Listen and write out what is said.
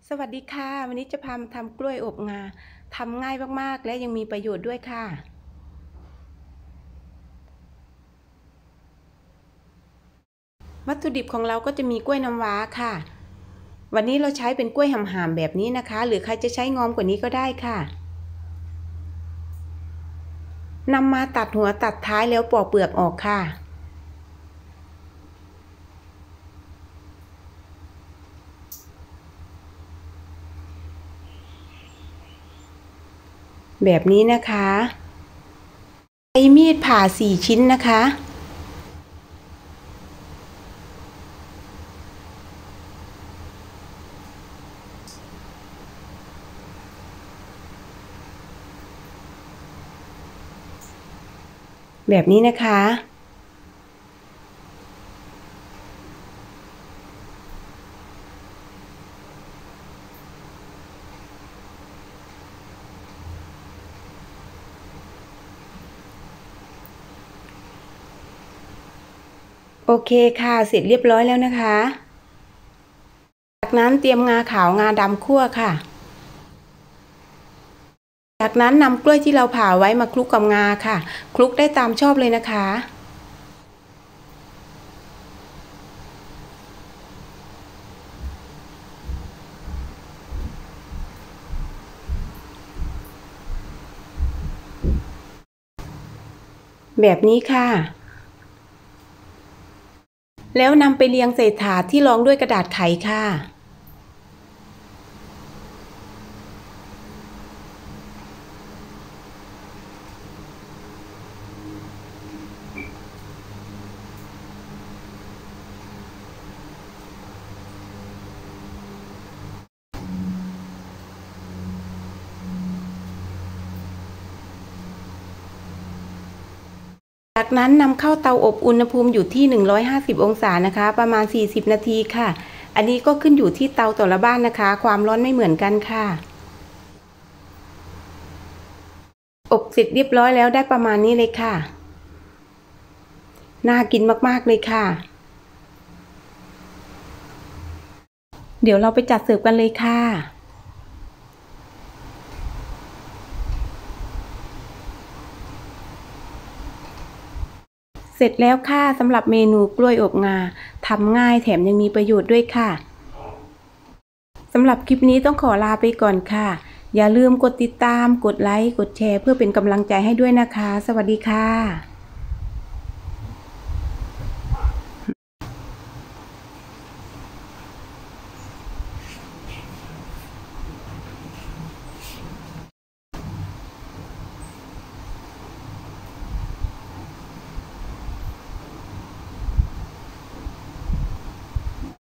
สวัสดีค่ะวันนี้จะพามาทำกล้วยอบงาทำง่ายมากๆและยังมีประโยชน์ด้วยค่ะวัตถุดิบของเราก็จะมีกล้วยน้ำว้าค่ะวันนี้เราใช้เป็นกล้วยห่ามๆแบบนี้นะคะหรือใครจะใช้งอมกว่านี้ก็ได้ค่ะนำมาตัดหัวตัดท้ายแล้วปอกเปลือกออกค่ะแบบนี้นะคะใช้มีดผ่า4 ชิ้นนะคะแบบนี้นะคะโอเคค่ะเสร็จเรียบร้อยแล้วนะคะจากนั้นเตรียมงาขาวงาดำคั่วค่ะจากนั้นนำกล้วยที่เราผ่าไว้มาคลุกกับงาค่ะคลุกได้ตามชอบเลยนะคะแบบนี้ค่ะแล้วนำไปเรียงใส่ถาดที่รองด้วยกระดาษไขค่ะจากนั้นนำเข้าเตาอบอุณหภูมิอยู่ที่150องศานะคะประมาณ40นาทีค่ะอันนี้ก็ขึ้นอยู่ที่เตาแต่ละบ้านนะคะความร้อนไม่เหมือนกันค่ะอบเสร็จเรียบร้อยแล้วได้ประมาณนี้เลยค่ะน่ากินมากๆเลยค่ะเดี๋ยวเราไปจัดเสิร์ฟกันเลยค่ะเสร็จแล้วค่ะสำหรับเมนูกล้วยอบงาทำง่ายแถมยังมีประโยชน์ด้วยค่ะสำหรับคลิปนี้ต้องขอลาไปก่อนค่ะอย่าลืมกดติดตามกดไลค์กดแชร์เพื่อเป็นกำลังใจให้ด้วยนะคะสวัสดีค่ะ